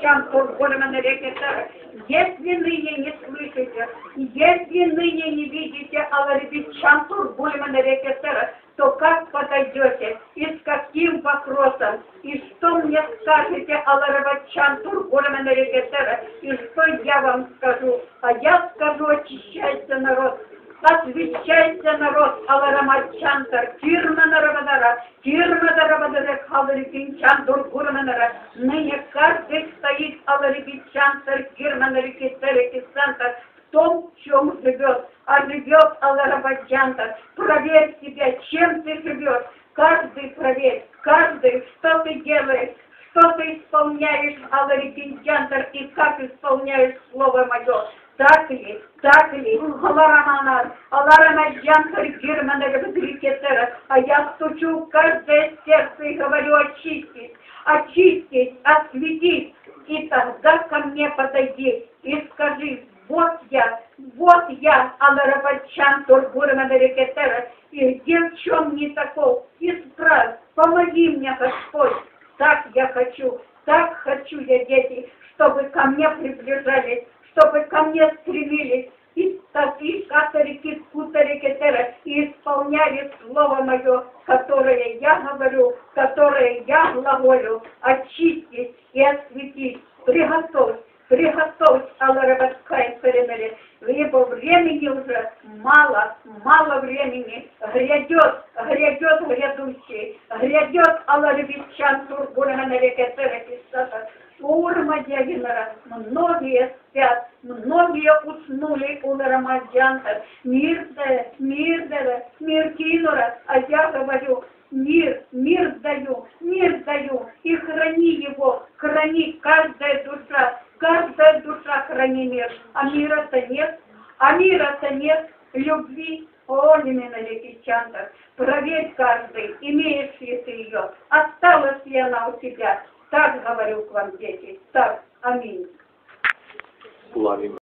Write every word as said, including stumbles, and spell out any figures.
Если ныне не слышите, если ныне не видите Аларибичантур Бульманарекетера, то как подойдете и с каким вопросом, и что мне скажете Аларабачантур Бульманарекетера, и что я вам скажу? А я скажу: очищайся, народ. Освещайся, народ, Аларамачантар, Кирманарабадара, Кирмадарабадара, Халарикинчантур Гурманара. Ныне каждый стоит Аларибичантар, Кирманарикисарикисантар в том, в чем живет. А живет Аларабачантар. Проверь себя, чем ты живешь. Каждый проверь, каждый, что ты делаешь, что ты исполняешь, Аларикинчантар, и как исполняешь слово мое. Так ли, так ли, Алараманар, Аларамаджантар, Германарабадрикетера, а я стучу в каждое сердце и говорю: очистить, очистить, осветить, и тогда ко мне подойди и скажи: вот я, вот я, Аларабачантур Гурманарикетера, и где в чем не таков, исправь, помоги мне, Господь. Так я хочу, так хочу я, дети, чтобы ко мне приближались, чтобы ко мне стремились, и такие катарики, кутарикетера, и исполняли слово мое, которое я говорю, которое я глаголю: очистить и осветить. Приготовь, приготовь, Аларабатская Царинали, ибо времени уже мало, мало времени. Грядет, грядет грядущий, грядет Аларабичантур Гурманарекетера Кисата. Урмадягинара, многие спят, многие уснули у Рамаджанта. Мир да, мир да, мир кинура, а я говорю: мир, мир даю, мир даю, и храни его, храни каждая душа, каждая душа храни мир. А мира-то нет, а мира-то нет, любви. О, Лиминарикичантар, проверь каждый, имеешь ли ты ее, осталась ли она у тебя. Так говорю к вам, дети. Так. Аминь. Славим.